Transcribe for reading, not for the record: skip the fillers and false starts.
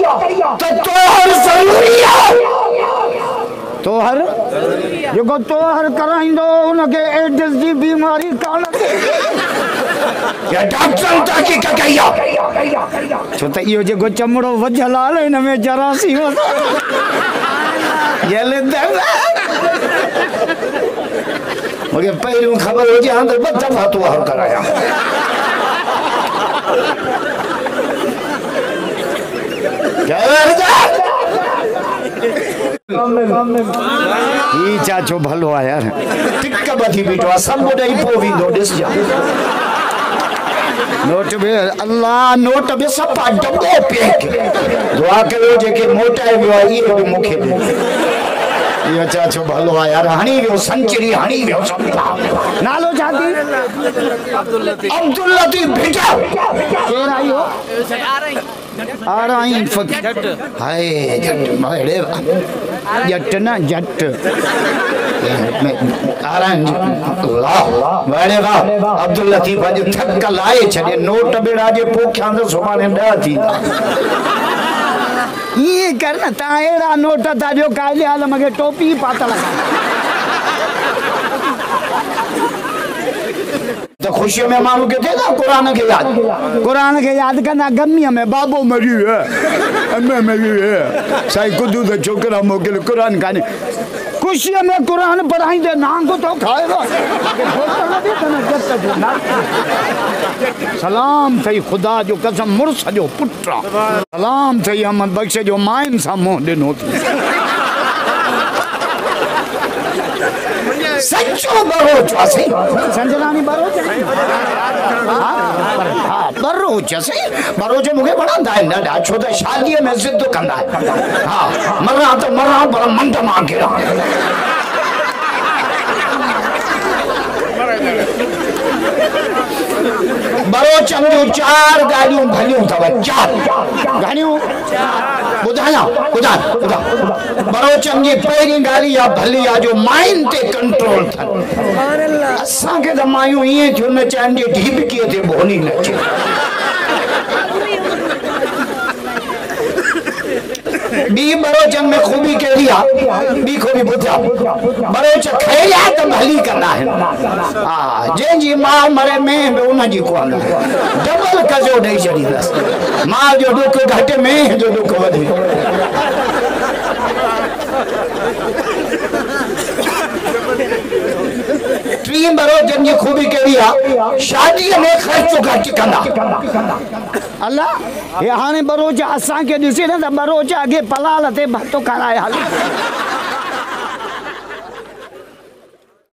तो तोहर जरूरी है तोहर जो तोहर कराइंदो उनके एड्स जी बीमारी कान या डॉक्टर ताकि ककैया छो त इहो जेको चमड़ो वजल आहे इन में जरासी हो ये ले दे मुझे पहिरियों खबर हो जे अंदर ब दफा तो हर कराया ई चाचो भलो आ यार टिक बधी बीठो सब ॿुधाई पो विंदो ॾिस जा नोट बे अल्लाह नोट बे सब डबो पैक दुआ करो जेके मोटाए वियो आहे इहो बि मूंखे इहो चाचो भलो आहे यार हणी वियो संचरी हणी वियो सब नालो जाती अब्दुल लतीफ बेटा केर आयो आराई जट हाय जट मेरे जट ना जट आराई अल्लाह मेरे वाह अब्दुल लतीफ आज थक लाए छडे नोट बेड़ा जे पोख्या तो सुभाणे 10 थींदा ये करना ता एड़ा नोट था जो काले आलम के टोपी पाता लगा तो खुशियों में मालूम के थे ना कुरान के याद करना गमिया में बाबो मरी है मैं मरी है साई कुदू द छोकरा मोकल कुरान काने खुशियों में कुरान पढ़ाई दे नाम को तो खाएगा सलाम थई खुदा जो कसम मुर्स जो पुत्रा सलाम थई अहमद बख्श जो माइन सा मुंह दिनो सच्चो बरोच असी संजनानी बरोच हां बरोच असी बरोच मुके बणंदा है ना छो त शादी में जिद कंदा है हां मरा तो मरा पर मंड मांगे बरोच जो 4 गाड़ियों भलियों तव 4 गाड़ियों बुधाया बुधा बुधा बरोचम जी पहिरी गाड़ी या भली या जो माइंड ते कंट्रोल था असा के त मायूं ये थियो न चांदी ढीब किए थे बोनी न बी बरोचन में खूबी केड़ी आ बी खूबी बुधा बरोच खैया त भली कंदा है हां जे जी मां मरे में उन जी कोन डबल कजो दई छडी दस मां जो दुख घट में जो दुख वधे ट्री बरोचन जी खूबी केड़ी आ शादी में खर्च घट कंदा अल्लाह ये हाने बरोच असा के दिसे न बरोच आगे पलाल ते भतो कराए हाल